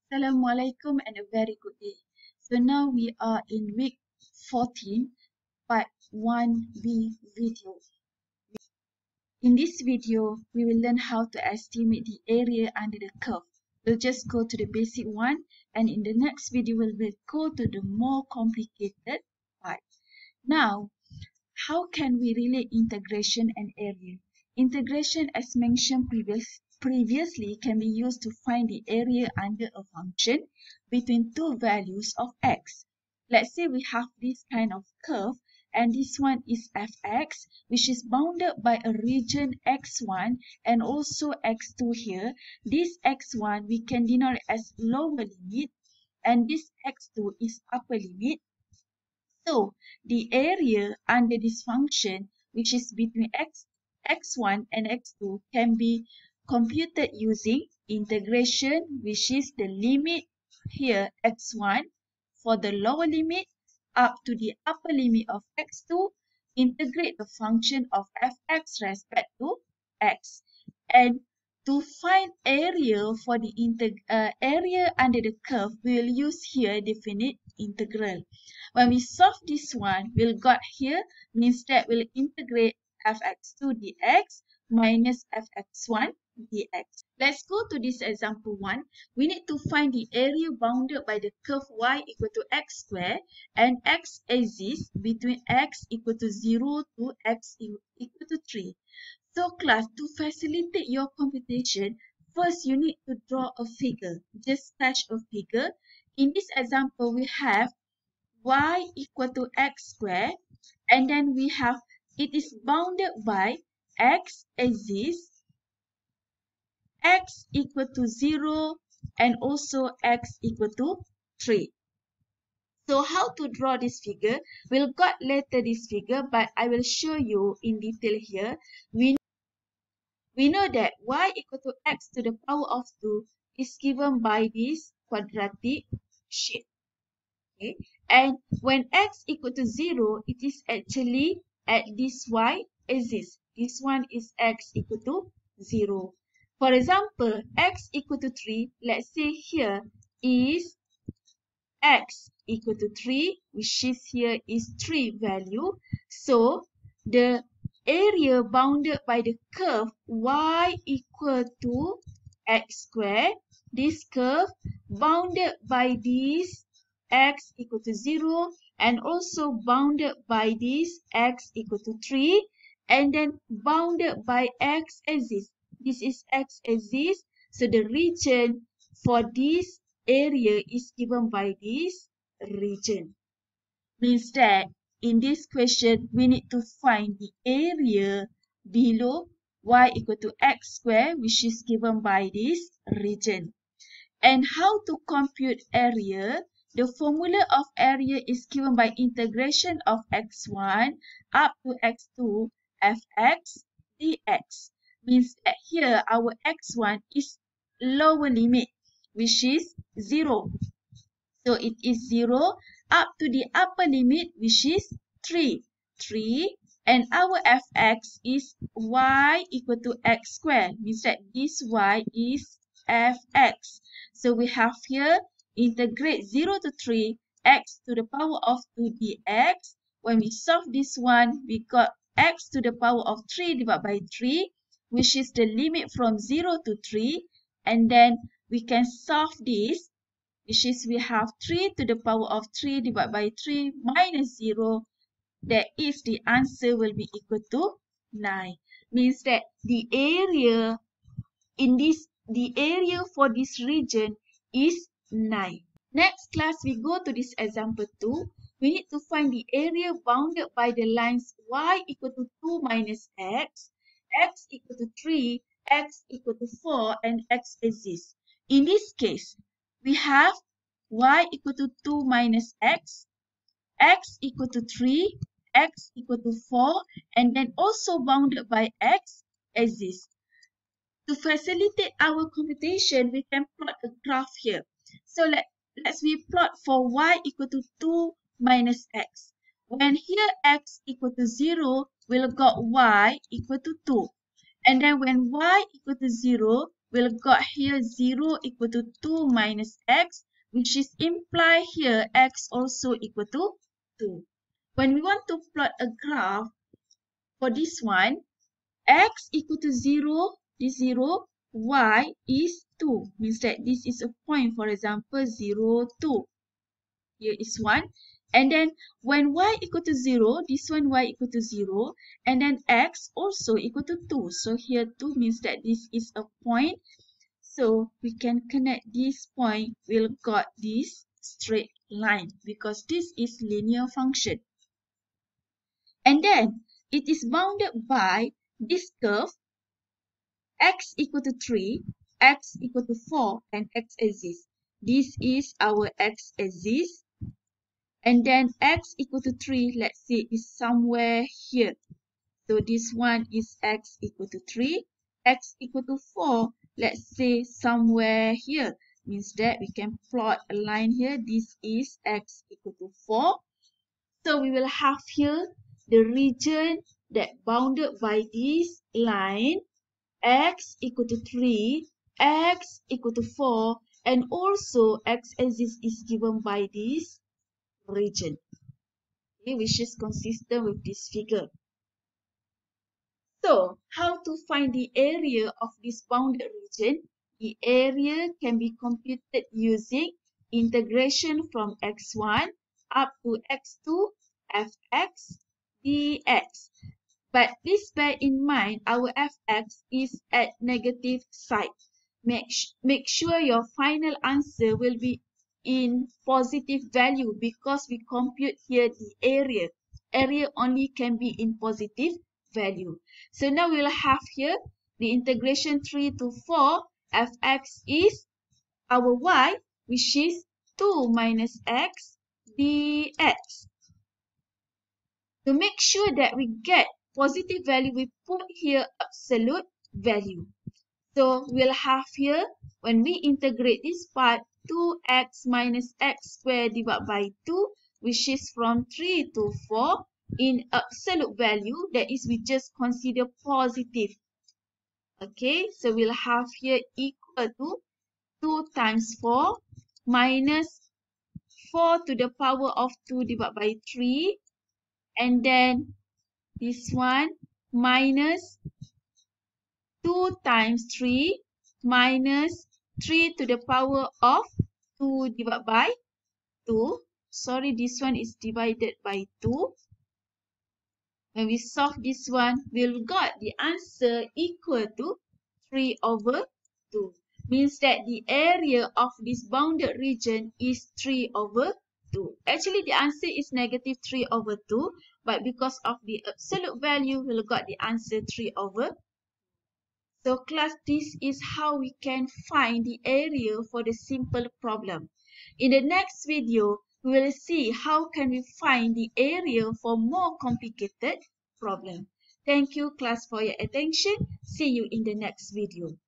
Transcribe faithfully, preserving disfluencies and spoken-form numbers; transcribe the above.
Assalamualaikum and a very good day. So now we are in week fourteen, part one B video. In this video, we will learn how to estimate the area under the curve. We'll just go to the basic one, and in the next video, we will go to the more complicated part. Now, how can we relate integration and area? Integration, as mentioned previous, previously, can be used to find the area under a function between two values of x. Let's say we have this kind of curve, and this one is f(x), which is bounded by a region x one and also x two here. This x one we can denote as lower limit, and this x two is upper limit. So, the area under this function, which is between x, x1 and x two, can be computed using integration, which is the limit here, x one, for the lower limit up to the upper limit of x two, integrate the function of f(x) respect to x. And to find area for the integ uh, area under the curve, we will use here definite integral. When we solve this one, we'll got here means that we'll integrate f(x two) dx minus f(x one) dx. Let's go to this example one. We need to find the area bounded by the curve y equal to x squared and x exists between x equal to zero to x equal to three. So class, to facilitate your computation, first you need to draw a figure. Just sketch a figure. In this example, we have y equal to x squared, and then we have it is bounded by x exists, x equal to zero, and also x equal to three. So how to draw this figure? We'll got later this figure, but I will show you in detail here. We We know that y equal to x to the power of two is given by this quadratic shape. Okay? And when x equal to zero, it is actually at this y axis. This one is x equal to zero. For example, x equal to three, let's say here is x equal to three, which is here is three value. So, the area bounded by the curve y equal to x squared, this curve bounded by this x equal to zero and also bounded by this x equal to three, and then bounded by x axis. This is x axis, so the region for this area is given by this region. Means that in this question, we need to find the area below y equal to x squared, which is given by this region. And how to compute area? The formula of area is given by integration of x one up to x two f(x) dx. Means that here our x one is lower limit, which is zero. So it is zero up to the upper limit, which is three. three. And our f(x) is y equal to x squared. Means that this y is f(x). So we have here integrate zero to three, x to the power of two dx. When we solve this one, we got x to the power of three divided by three, which is the limit from zero to three. And then we can solve this, which is we have three to the power of three divided by three minus zero. That is the answer will be equal to nine. Means that the area in this, the area for this region is nine. Next class, we go to this example two. We need to find the area bounded by the lines y equal to two minus x, x equal to three, x equal to four, and x exists. In this case, we have y equal to two minus x, x equal to three, x equal to four, and then also bounded by x exists. To facilitate our computation, we can plot a graph here. So let, let's we plot for y equal to two minus x. When here x equal to zero, we'll got y equal to two. And then when y equal to zero, we'll got here zero equal to two minus x, which is imply here x also equal to two. When we want to plot a graph for this one, x equal to zero, this zero, y is two. Means that this is a point, for example, zero, two. Here is one. And then when y equal to zero, this one y equal to zero, and then x also equal to two. So here two means that this is a point. So we can connect this point, we'll got this straight line because this is linear function. And then it is bounded by this curve, x equal to three, x equal to four, and x-axis. This is our x-axis. And then x equal to three, let's say, is somewhere here. So this one is x equal to three. X equal to four, let's say somewhere here. Means that we can plot a line here. This is x equal to four. So we will have here the region that bounded by this line, x equal to three, x equal to four, and also x-axis is given by this region, okay, which is consistent with this figure. So, how to find the area of this bounded region? The area can be computed using integration from x one up to x two fx dx. But please bear in mind our fx is at negative side. Make, make sure your final answer will be in positive value because we compute here the area. Area only can be in positive value. So now we'll have here the integration three to four. Fx is our y, which is two minus x dx. To make sure that we get positive value, we put here absolute value. So we'll have here, when we integrate this part, two x minus x squared divided by two, which is from three to four, in absolute value, that is, we just consider positive. Okay, so we'll have here equal to two times four minus four to the power of two divided by three, and then this one minus two times three minus three to the power of two divided by two. Sorry, this one is divided by two. When we solve this one, we'll got the answer equal to three over two. Means that the area of this bounded region is three over two. Actually, the answer is negative three over two. But because of the absolute value, we'll got the answer three over two. So class, this is how we can find the area for the simple problem. In the next video, we will see how can we find the area for more complicated problem. Thank you class for your attention. See you in the next video.